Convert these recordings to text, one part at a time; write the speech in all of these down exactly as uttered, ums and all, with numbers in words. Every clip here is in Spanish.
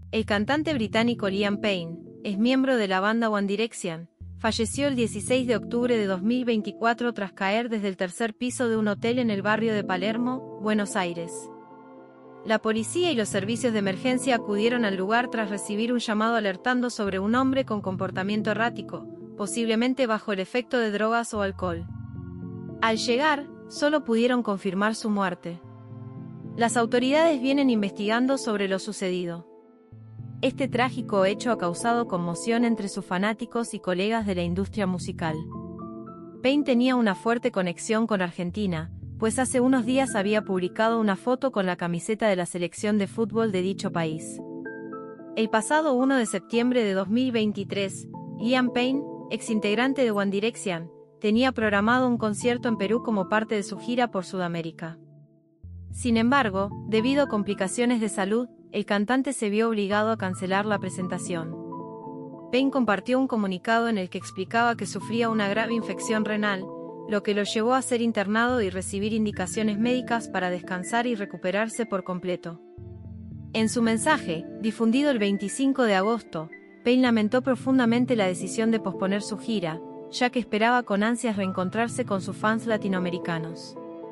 El cantante británico Liam Payne, es miembro de la banda One Direction, falleció el dieciséis de octubre de dos mil veinticuatro tras caer desde el tercer piso de un hotel en el barrio de Palermo, Buenos Aires. La policía y los servicios de emergencia acudieron al lugar tras recibir un llamado alertando sobre un hombre con comportamiento errático, posiblemente bajo el efecto de drogas o alcohol. Al llegar, solo pudieron confirmar su muerte. Las autoridades vienen investigando sobre lo sucedido. Este trágico hecho ha causado conmoción entre sus fanáticos y colegas de la industria musical. Payne tenía una fuerte conexión con Argentina, pues hace unos días había publicado una foto con la camiseta de la selección de fútbol de dicho país. El pasado uno de septiembre de dos mil veintitrés, Liam Payne, exintegrante de One Direction, tenía programado un concierto en Perú como parte de su gira por Sudamérica. Sin embargo, debido a complicaciones de salud, el cantante se vio obligado a cancelar la presentación. Payne compartió un comunicado en el que explicaba que sufría una grave infección renal, lo que lo llevó a ser internado y recibir indicaciones médicas para descansar y recuperarse por completo. En su mensaje, difundido el veinticinco de agosto, Payne lamentó profundamente la decisión de posponer su gira, ya que esperaba con ansias reencontrarse con sus fans latinoamericanos.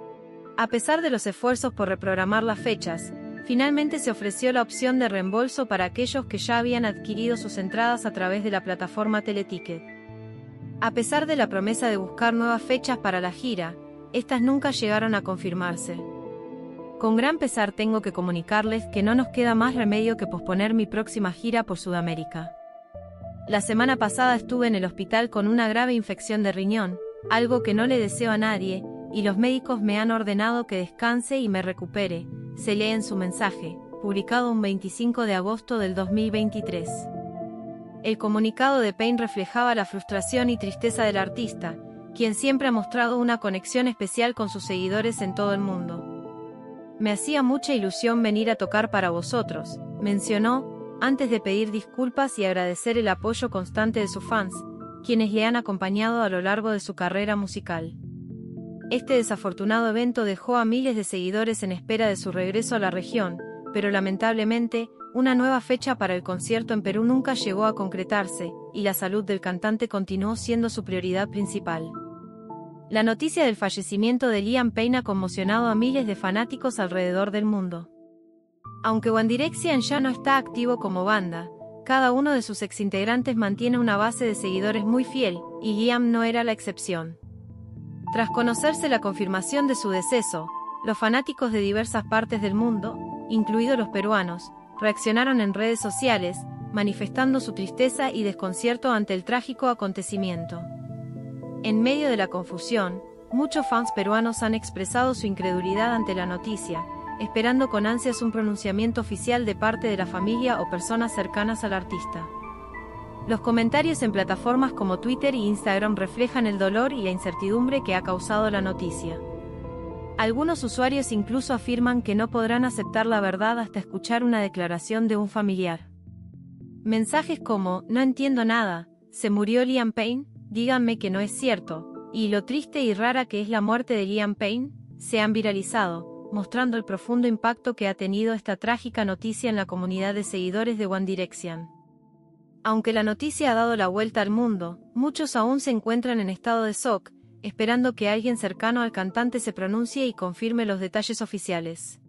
A pesar de los esfuerzos por reprogramar las fechas, finalmente se ofreció la opción de reembolso para aquellos que ya habían adquirido sus entradas a través de la plataforma Teleticket. A pesar de la promesa de buscar nuevas fechas para la gira, estas nunca llegaron a confirmarse. Con gran pesar tengo que comunicarles que no nos queda más remedio que posponer mi próxima gira por Sudamérica. La semana pasada estuve en el hospital con una grave infección de riñón, algo que no le deseo a nadie, y los médicos me han ordenado que descanse y me recupere, se lee en su mensaje, publicado un veinticinco de agosto del dos mil veintitrés. El comunicado de Payne reflejaba la frustración y tristeza del artista, quien siempre ha mostrado una conexión especial con sus seguidores en todo el mundo. Me hacía mucha ilusión venir a tocar para vosotros, mencionó, antes de pedir disculpas y agradecer el apoyo constante de sus fans, quienes le han acompañado a lo largo de su carrera musical. Este desafortunado evento dejó a miles de seguidores en espera de su regreso a la región, pero lamentablemente, una nueva fecha para el concierto en Perú nunca llegó a concretarse, y la salud del cantante continuó siendo su prioridad principal. La noticia del fallecimiento de Liam Payne ha conmocionado a miles de fanáticos alrededor del mundo. Aunque One Direction ya no está activo como banda, cada uno de sus exintegrantes mantiene una base de seguidores muy fiel, y Liam no era la excepción. Tras conocerse la confirmación de su deceso, los fanáticos de diversas partes del mundo, incluidos los peruanos, reaccionaron en redes sociales, manifestando su tristeza y desconcierto ante el trágico acontecimiento. En medio de la confusión, muchos fans peruanos han expresado su incredulidad ante la noticia, esperando con ansias un pronunciamiento oficial de parte de la familia o personas cercanas al artista. Los comentarios en plataformas como Twitter e Instagram reflejan el dolor y la incertidumbre que ha causado la noticia. Algunos usuarios incluso afirman que no podrán aceptar la verdad hasta escuchar una declaración de un familiar. Mensajes como, no entiendo nada, ¿se murió Liam Payne? Díganme que no es cierto, y lo triste y rara que es la muerte de Liam Payne, se han viralizado, mostrando el profundo impacto que ha tenido esta trágica noticia en la comunidad de seguidores de One Direction. Aunque la noticia ha dado la vuelta al mundo, muchos aún se encuentran en estado de shock, esperando que alguien cercano al cantante se pronuncie y confirme los detalles oficiales.